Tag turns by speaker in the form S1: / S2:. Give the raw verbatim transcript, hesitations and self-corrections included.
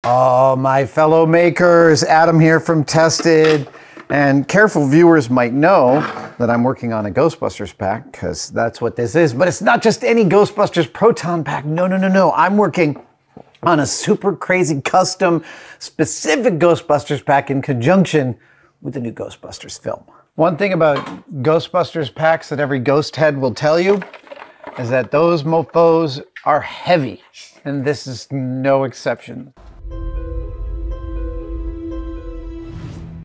S1: Oh, my fellow makers, Adam here from Tested. And careful viewers might know that I'm working on a Ghostbusters pack, because that's what this is. But it's not just any Ghostbusters Proton pack. No, no, no, no. I'm working on a super crazy custom specific Ghostbusters pack in conjunction with the new Ghostbusters film. One thing about Ghostbusters packs that every ghost head will tell you is that those mofos are heavy, and this is no exception.